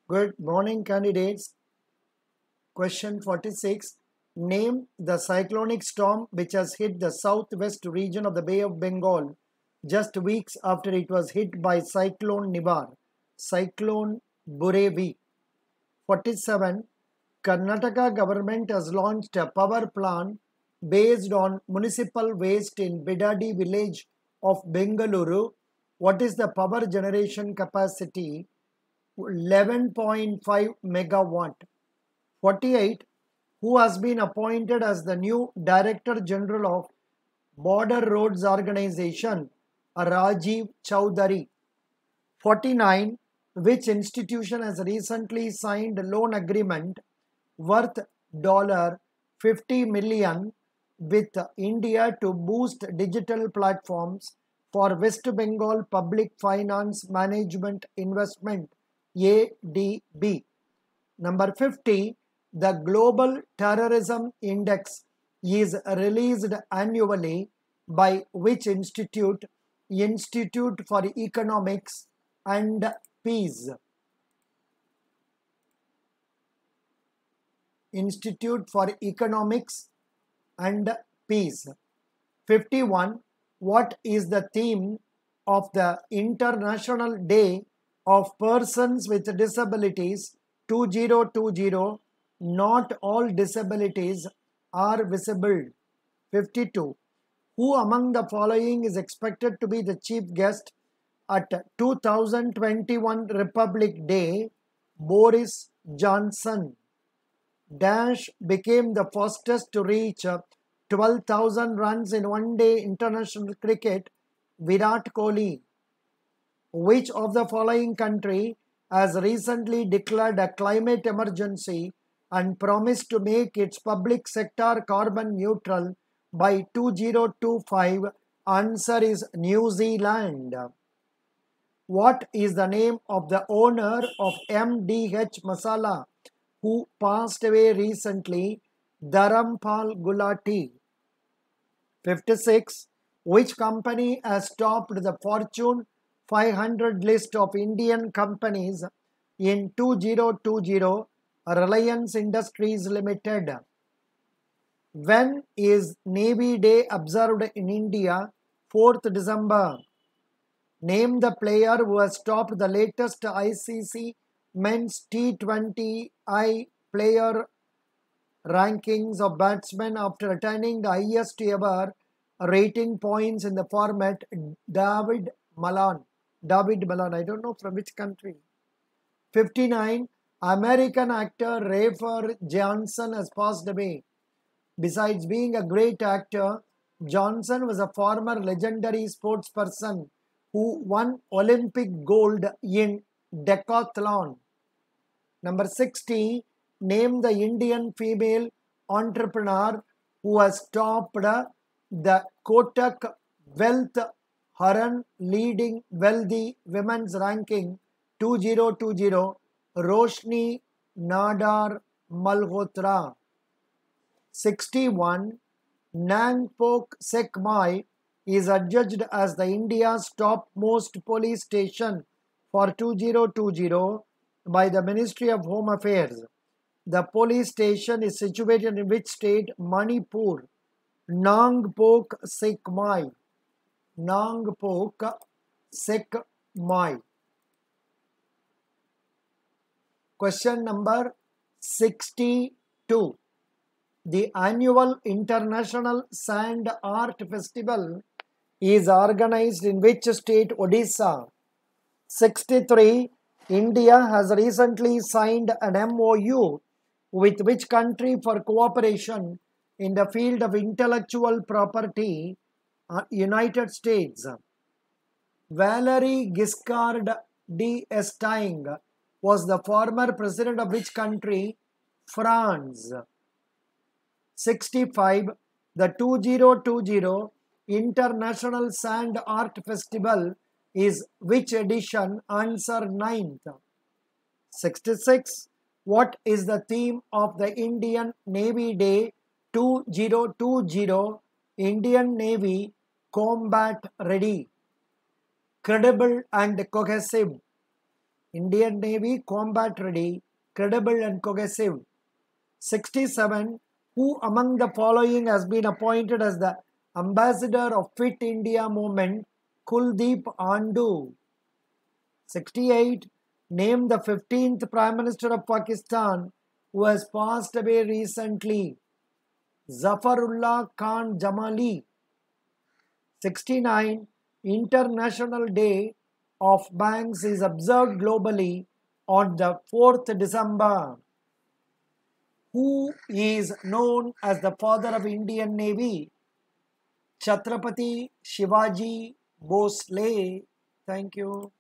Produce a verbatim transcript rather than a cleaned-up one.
Good morning, candidates. Question forty-six. Name the cyclonic storm which has hit the southwest region of the Bay of Bengal just weeks after it was hit by Cyclone Nivar. Cyclone Burevi. forty-seven. Karnataka government has launched a power plant based on municipal waste in Bidadi village of Bengaluru. What is the power generation capacity? eleven point five megawatt. forty-eight. Who has been appointed as the new Director General of Border Roads Organization? Rajiv Chowdhury. forty-nine. Which institution has recently signed a loan agreement worth fifty million with India to boost digital platforms for West Bengal Public Finance Management Investment A D B. Number fifty. The Global Terrorism Index is released annually by which institute? Institute for Economics and Peace. Institute for Economics and Peace. fifty-one. What is the theme of the International Day of Persons with Disabilities twenty twenty? Not all disabilities are visible. fifty-two. Who among the following is expected to be the chief guest at two thousand twenty-one Republic Day? Boris Johnson. Dash became the fastest to reach twelve thousand runs in one day international cricket? Virat Kohli. Which of the following country has recently declared a climate emergency and promised to make its public sector carbon neutral by two thousand twenty-five? Answer is New Zealand. What is the name of the owner of M D H Masala who passed away recently? Dharampal Gulati. fifty-six. Which company has topped the Fortune five hundred list of Indian companies in two thousand twenty? Reliance Industries Limited. When is Navy Day observed in India? fourth December. Name the player who has topped the latest I C C Men's T twenty I player rankings of batsmen after attaining the highest ever rating points in the format. David Malan. David Malan. I don't know from which country. fifty-nine. American actor Rafer Johnson has passed away. Besides being a great actor, Johnson was a former legendary sportsperson who won Olympic gold in decathlon. Number sixty. Name the Indian female entrepreneur who has topped the Kotak Wealth Haran Leading Wealthy Women's Ranking twenty twenty. Roshni Nadar Malhotra. sixty-one. Nangpok Sekmai is adjudged as the India's topmost police station for two thousand twenty by the Ministry of Home Affairs. The police station is situated in which state? Manipur. Nangpok Sekmai. Nangpok Sekmai. Question number sixty-two. The annual International Sand Art Festival is organized in which state? Odisha. sixty-three. India has recently signed an M O U with which country for cooperation in the field of intellectual property? United States. Valery Giscard d'Estaing was the former president of which country? France. sixty-five. The two thousand twenty International Sand Art Festival is which edition? Answer ninth. sixty-six. What is the theme of the Indian Navy Day two thousand twenty? Indian Navy combat ready, credible and cohesive. Indian Navy combat ready, credible and cohesive. sixty-seven. Who among the following has been appointed as the ambassador of Fit India movement? Kuldeep Andu. sixty-eight. Name the fifteenth Prime Minister of Pakistan who has passed away recently. Zafarullah Khan Jamali. sixty-nine. International Day of Banks is observed globally on the fourth December. Who is known as the father of Indian Navy? Chhatrapati Shivaji Bhosle. Thank you.